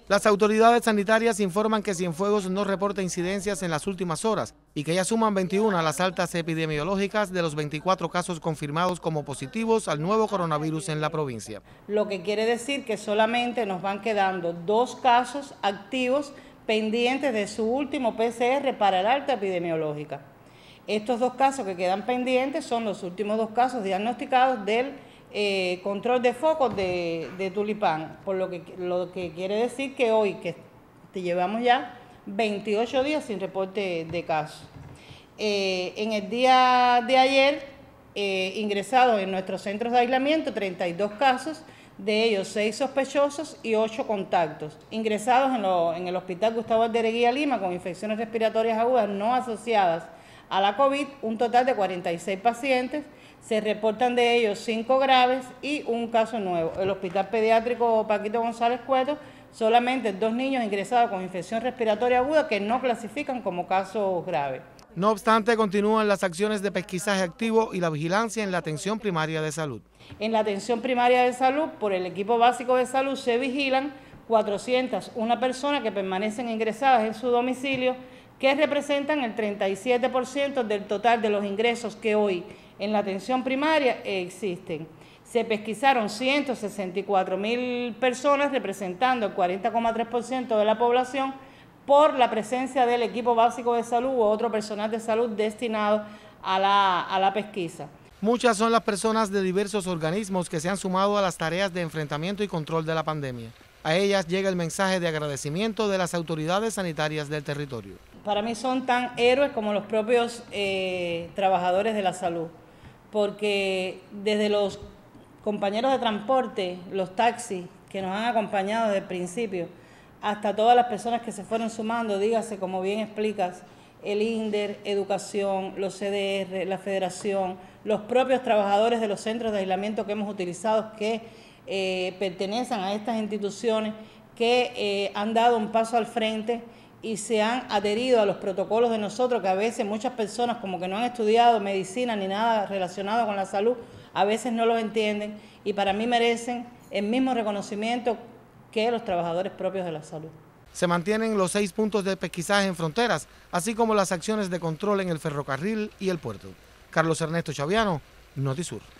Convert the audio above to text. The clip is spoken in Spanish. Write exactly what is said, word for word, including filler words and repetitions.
Las autoridades sanitarias informan que Cienfuegos no reporta incidencias en las últimas horas y que ya suman veintiuna las altas epidemiológicas de los veinticuatro casos confirmados como positivos al nuevo coronavirus en la provincia. Lo que quiere decir que solamente nos van quedando dos casos activos pendientes de su último P C R para el alta epidemiológica. Estos dos casos que quedan pendientes son los últimos dos casos diagnosticados del eh, control de focos de, de Tulipán, por lo que, lo que quiere decir que hoy, que te llevamos ya veintiocho días sin reporte de casos. Eh, en el día de ayer, eh, ingresados en nuestros centros de aislamiento, treinta y dos casos, de ellos seis sospechosos y ocho contactos. Ingresados en, lo, en el Hospital Gustavo Aldereguía Lima con infecciones respiratorias agudas no asociadas a la COVID, un total de cuarenta y seis pacientes, se reportan de ellos cinco graves y un caso nuevo. El Hospital Pediátrico Paquito González Cueto, solamente dos niños ingresados con infección respiratoria aguda que no clasifican como casos graves. No obstante, continúan las acciones de pesquisaje activo y la vigilancia en la atención primaria de salud. En la atención primaria de salud, por el equipo básico de salud, se vigilan cuatrocientas una personas que permanecen ingresadas en su domicilio, que representan el treinta y siete por ciento del total de los ingresos que hoy en la atención primaria existen. Se pesquisaron ciento sesenta y cuatro mil personas, representando el cuarenta coma tres por ciento de la población, por la presencia del equipo básico de salud u otro personal de salud destinado a la, a la pesquisa. Muchas son las personas de diversos organismos que se han sumado a las tareas de enfrentamiento y control de la pandemia. A ellas llega el mensaje de agradecimiento de las autoridades sanitarias del territorio. Para mí son tan héroes como los propios eh, trabajadores de la salud, porque desde los compañeros de transporte, los taxis que nos han acompañado desde el principio, hasta todas las personas que se fueron sumando, dígase, como bien explicas, el INDER, Educación, los C D R, la Federación, los propios trabajadores de los centros de aislamiento que hemos utilizado, que eh, pertenecen a estas instituciones, que eh, han dado un paso al frente y se han adherido a los protocolos de nosotros, que a veces muchas personas, como que no han estudiado medicina ni nada relacionado con la salud, a veces no los entienden y para mí merecen el mismo reconocimiento que los trabajadores propios de la salud. Se mantienen los seis puntos de pesquisaje en fronteras, así como las acciones de control en el ferrocarril y el puerto. Carlos Ernesto Chaviano, Notisur.